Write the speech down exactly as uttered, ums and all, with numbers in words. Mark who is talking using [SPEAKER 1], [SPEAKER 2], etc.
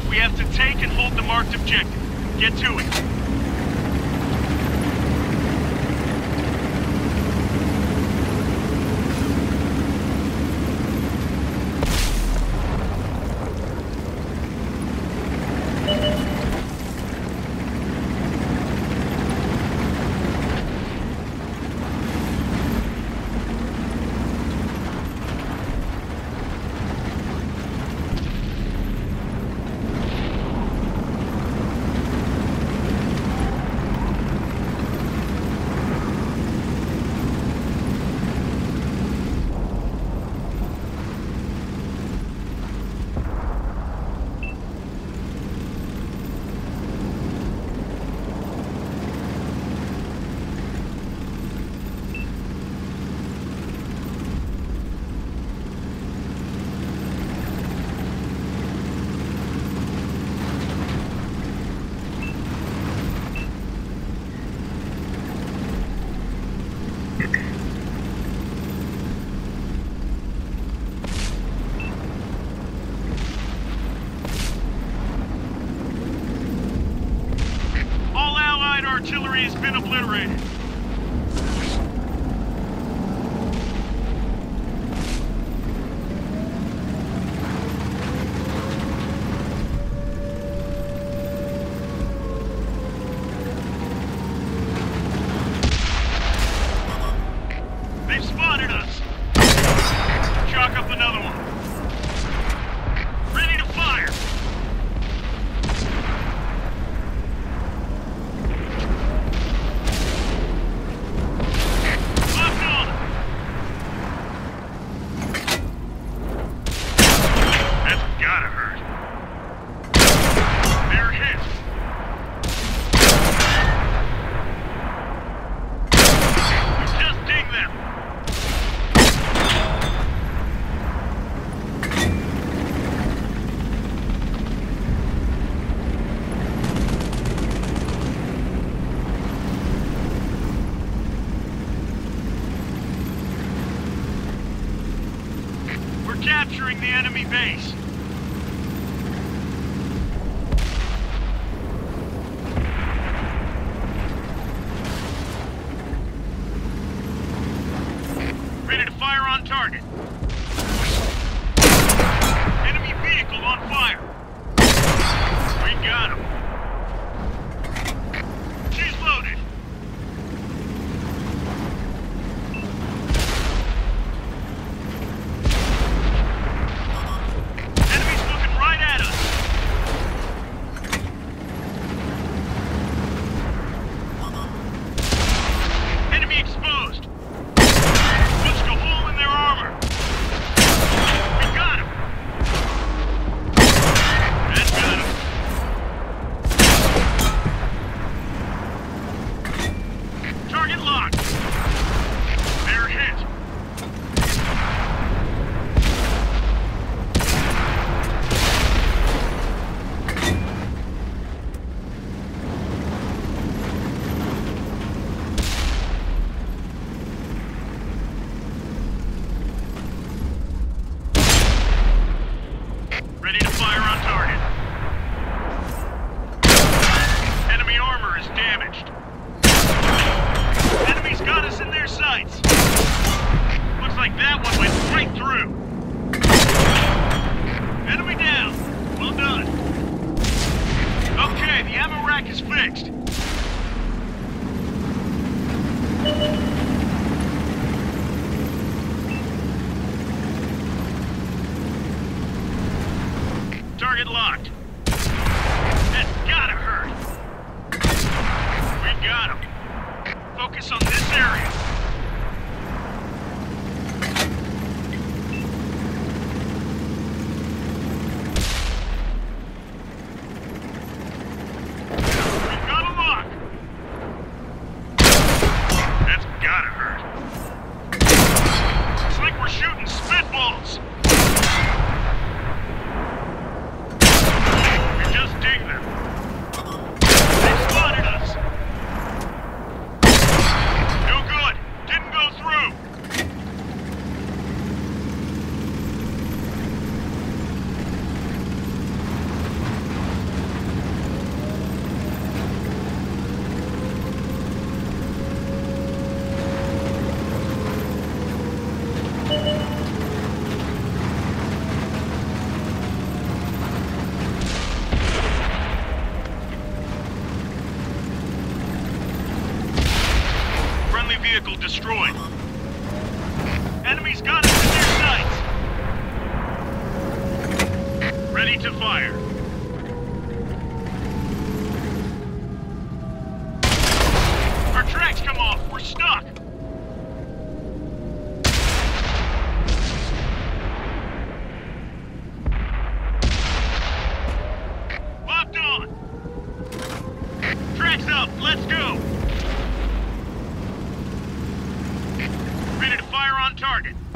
[SPEAKER 1] We have to take and hold the marked objective. Get to it. Artillery has been obliterated. They've spotted us. Chalk up another one. Ready to fire. Capturing the enemy base. Ready to fire on target. Enemy vehicle on fire. We got him. She's loaded. Ready to fire on target. Enemy armor is damaged. Enemy's got us in their sights. Looks like that one went straight through. Enemy down. Well done. Okay, the ammo rack is fixed. Target locked. That's gotta hurt. We got him. Focus on this area. We've got a lock. That's gotta hurt. It's like we're shooting spitballs. Dig them. They spotted us. No good. Didn't go through. vehicle destroyed. Enemies got us in their sights. Ready to fire. Our tracks come off. We're stuck. Locked on. Tracks up. Let's go. Ready to fire on target.